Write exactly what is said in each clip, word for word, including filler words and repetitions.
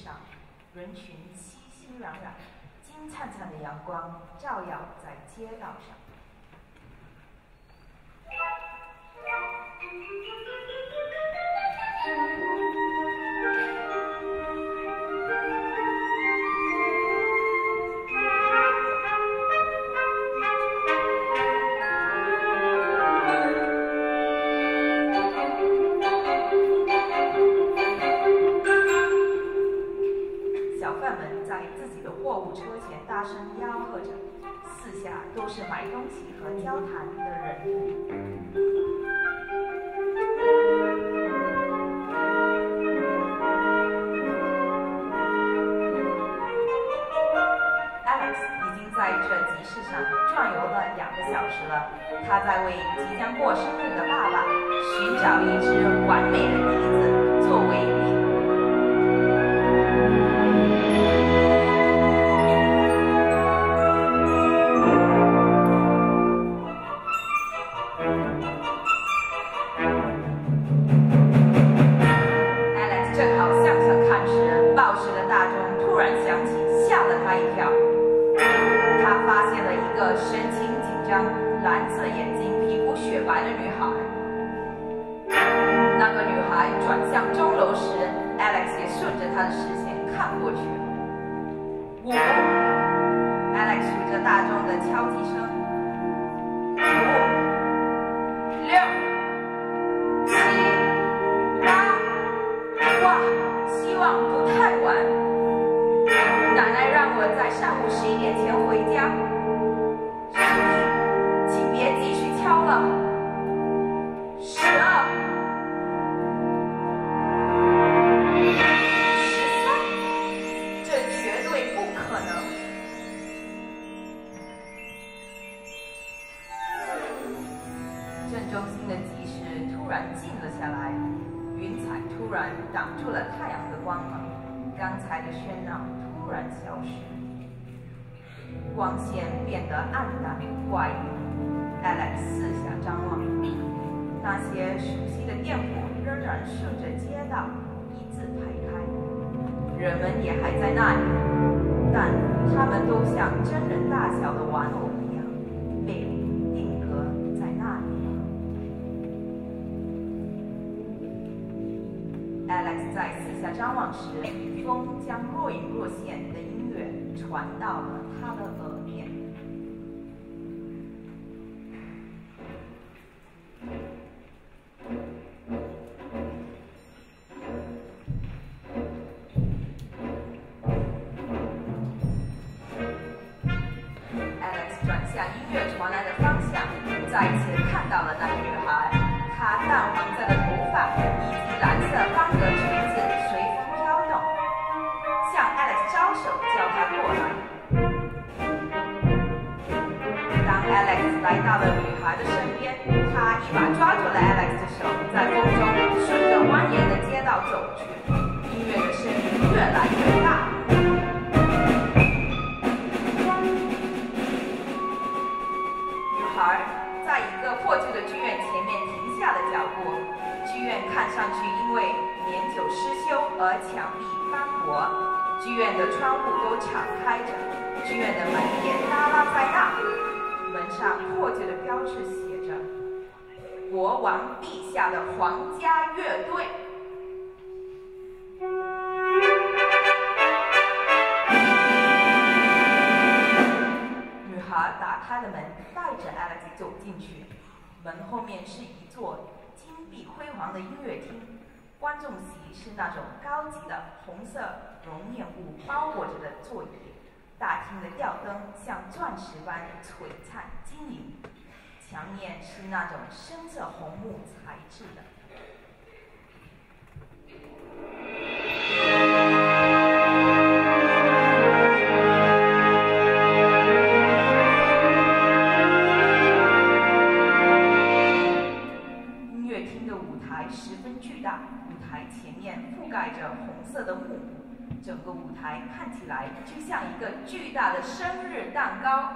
上，人群熙熙攘攘，金灿灿的阳光照耀在街道上。小贩们在自己的货物车前大声吆喝着，四下都是买东西和交谈的人。Alex 已经在这集市上转悠了两个小时了，他在为即将过生日的爸爸寻找一只完美的笛子作为礼物。神情紧张、蓝色眼睛、皮肤雪白的女孩。那个女孩转向钟楼时 ，Alex 也顺着她的视线看过去。五 ，Alex 随着大钟的敲击声，五、六、七、八，哇，希望不太晚。奶奶让我在上午十一点前回家。请别继续敲了。十二、十三，这绝对不可能。正中心的集市突然静了下来，云彩突然挡住了太阳的光芒，刚才的喧闹突然消失。光线变得暗淡怪异 ，Alex 四下张望，那些熟悉的店铺仍然顺着街道一字排开，人们也还在那里，但他们都像真人大小的玩偶一样，被定格在那里。Alex 在四下张望时，风将若隐若现的音乐传到了他的耳边。Alex 转向音乐传来的方向，再次看到了那个女孩，她淡黄色的头发以及蓝色方格裙子随风飘动，向 Alex 招手叫他过来。当 Alex 来到了女孩的身边，他一把抓住了 Alex 的手，在风中顺着蜿蜒的街道走去，音乐的声音越来越大。女孩在一个破旧的剧院前面停下了脚步，剧院看上去因为年久失修而墙壁斑驳，剧院的窗户都敞开着，剧院的门也耷拉在那，门上破旧的标志写着“国王陛下的皇家乐队”。女孩打开了门，带着 Alex 走进去。门后面是一座金碧辉煌的音乐厅，观众席是那种高级的红色绒面物包裹着的座椅，大厅的吊灯像钻石般璀璨晶莹，墙面是那种深色红木材质的。十分巨大，舞台前面覆盖着红色的幕布，整个舞台看起来就像一个巨大的生日蛋糕。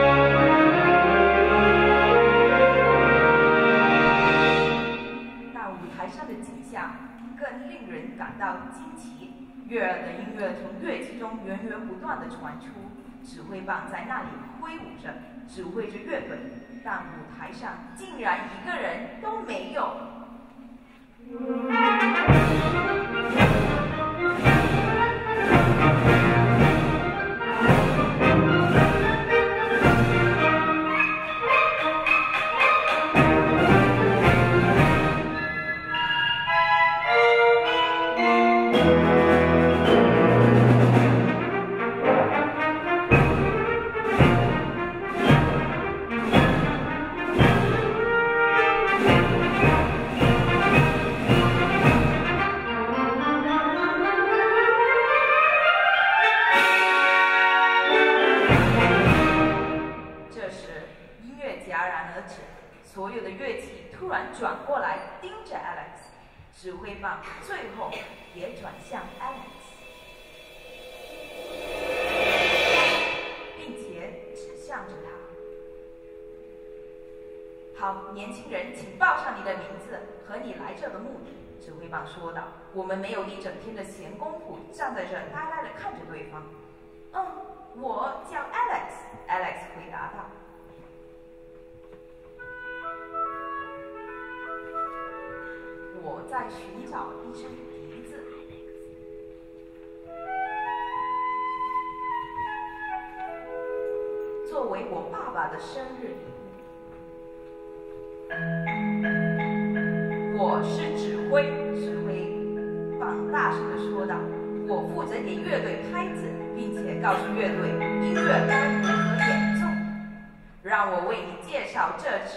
那的音乐从乐器中源源不断地传出，指挥棒在那里挥舞着，指挥着乐队，但舞台上竟然一个人都没有。所有的乐器突然转过来盯着 Alex， 指挥棒最后也转向 Alex， 并且指向着他。好，年轻人，请报上你的名字和你来这的目的。指挥棒说道：“我们没有一整天的闲工夫站在这呆呆地看着对方。”嗯，我叫 Alex，Alex 回答道。我在寻找一只笛子。作为我爸爸的生日礼物。我是指挥，指挥棒大声地说道：“我负责给乐队拍子，并且告诉乐队音乐该如何演奏。让我为你介绍这支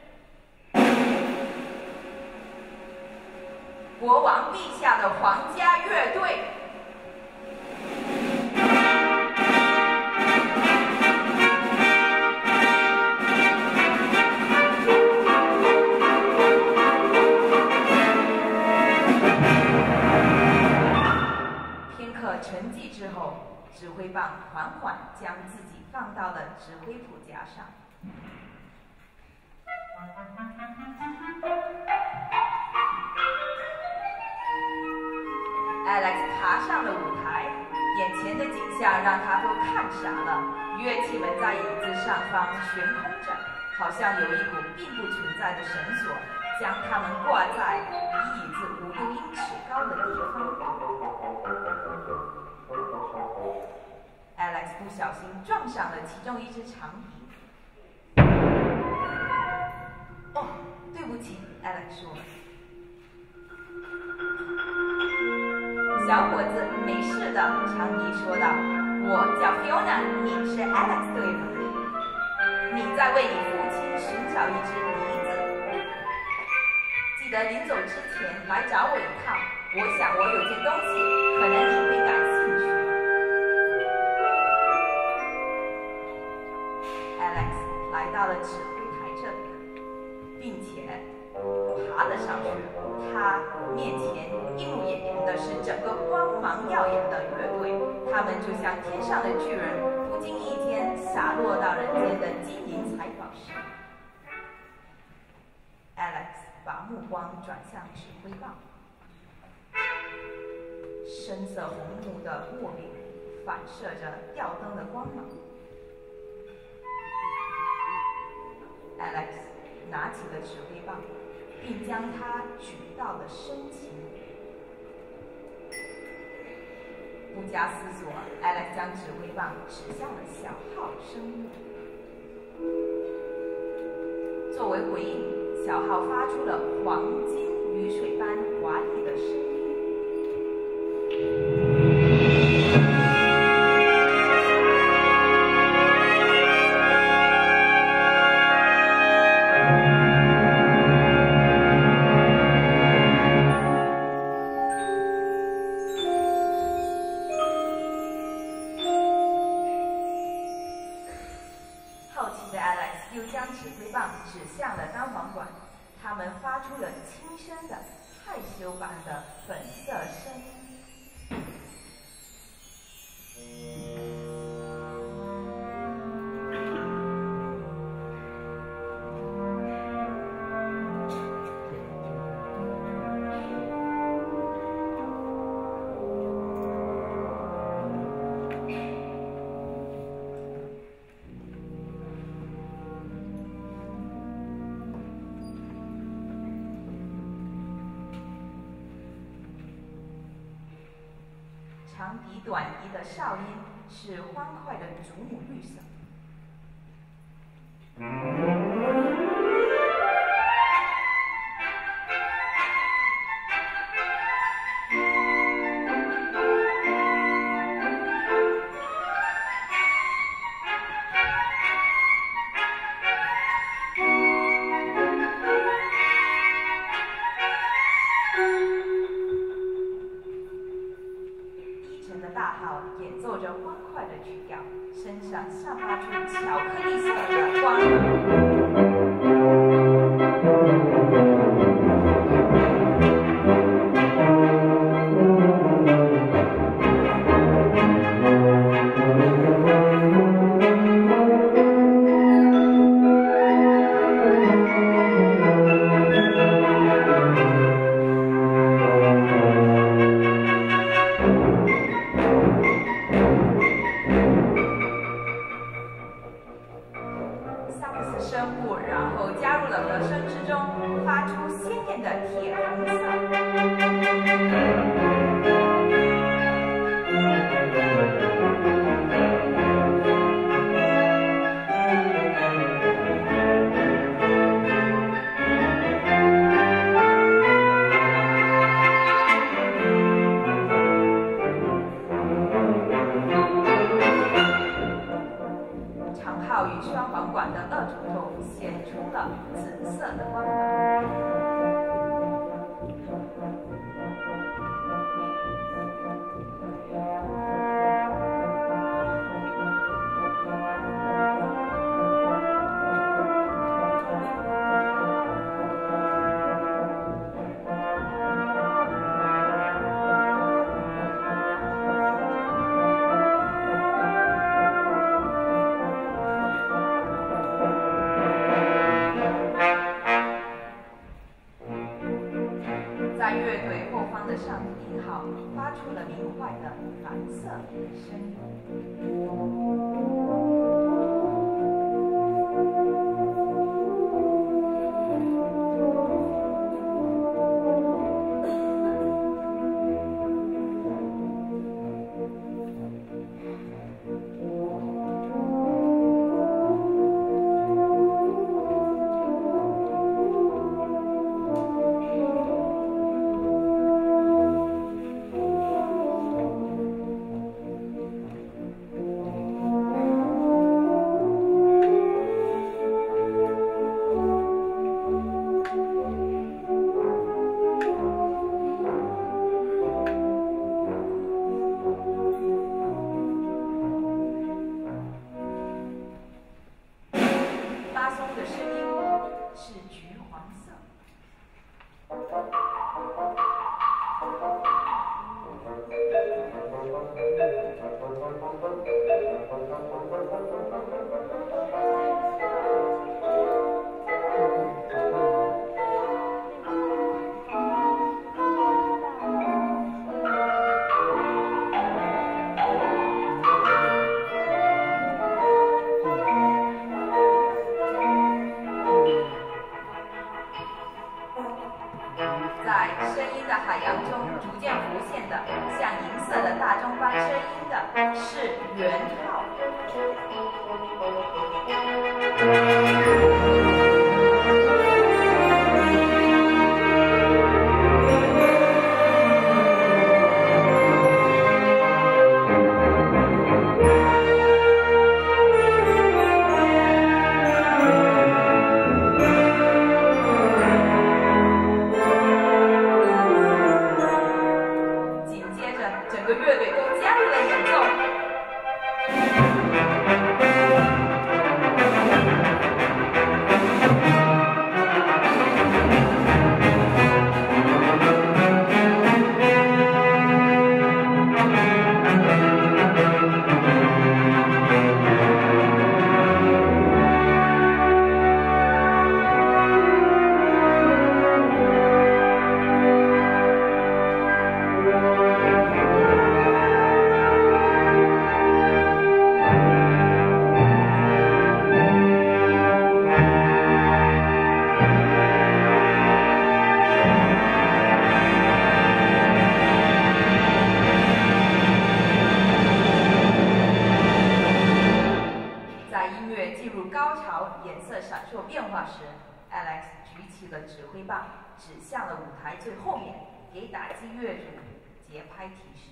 国王陛下的皇家乐队。”片刻沉寂之后，指挥棒缓缓将自己放到了指挥谱架上。Alex 爬上了舞台，眼前的景象让他都看傻了。乐器们在椅子上方悬空着，好像有一股并不存在的绳索，将它们挂在离椅子五六英尺高的地方。Alex 不小心撞上了其中一只长笛。哦，对不起 ，Alex 说。小伙子，没事的，长笛说道。我叫 Fiona， 你是 Alex 对吗？你在为你父亲寻找一只笛子。记得临走之前来找我一趟，我想我有件东西，可能你会感兴趣。Alex 来到了指挥台这里，并且爬了上去。他面前映入眼帘的是整个光芒耀眼的乐队，他们就像天上的巨人，不经意间洒落到人间的金银财宝石。Alex 把目光转向指挥棒，深色红木的握柄反射着吊灯的光芒。Alex 拿起了指挥棒，并将它举到了身前。不加思索 ，Alex 将指挥棒指向了小号声部。作为回应，小号发出了黄金雨水般华丽的声音。指向了单簧管，它们发出了轻声的、害羞般的粉色声音。 长笛短笛的哨音是欢快的祖母绿色。大号演奏着欢快的曲调，身上散发出巧克力色的光芒。声部，然后加入了和声之中，发出鲜艳的铁红色。长号与双簧管的二重奏显出了紫色的光芒。在乐队后方的上帝一号发出了明快的蓝色声音。 在音乐进入高潮、颜色闪烁变化时 ，Alex 举起了指挥棒，指向了舞台最后面，给打击乐组节拍提示。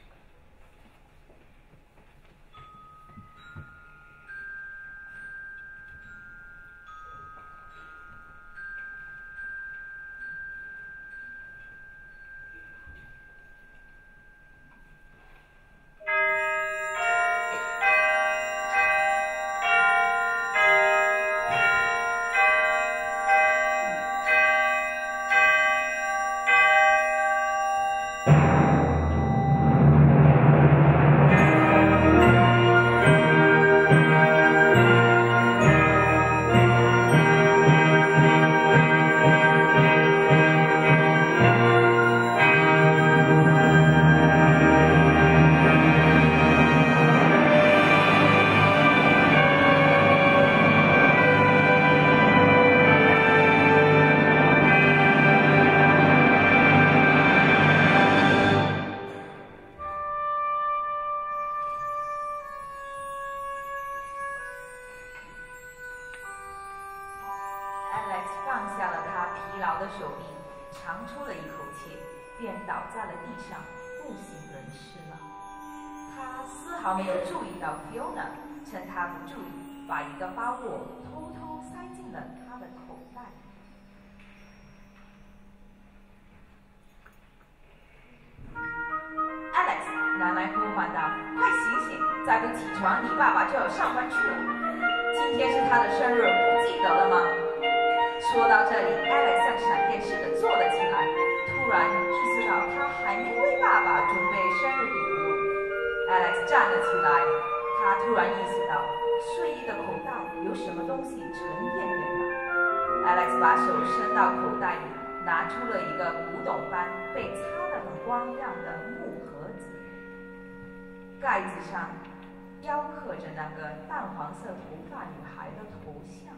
放下了他疲劳的手臂，长出了一口气，便倒在了地上，不省人事了。他丝毫没有注意到 Fiona 趁他不注意，把一个包裹偷偷塞进了他的口袋。Alex 奶奶呼唤道：“快醒醒，再不起床，你爸爸就要上班去了。今天是他的生日，不记得了吗？”说到这里 ，Alex 像闪电似的坐了起来，突然意识到他还没为爸爸准备生日礼物。Alex 站了起来，他突然意识到睡衣的口袋有什么东西沉甸甸的。Alex 把手伸到口袋里，拿出了一个古董般被擦得很光亮的木盒子，盖子上雕刻着那个淡黄色头发女孩的头像。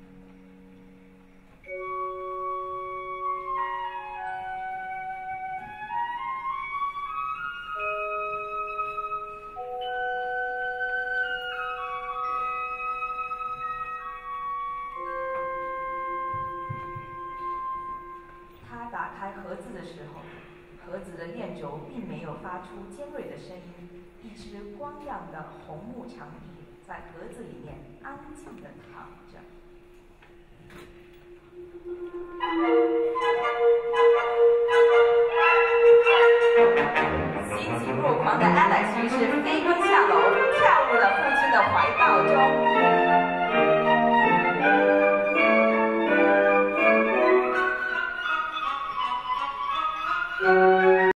他打开盒子的时候，盒子的链轴并没有发出尖锐的声音，一只光亮的红木长椅在盒子里面安静地躺着。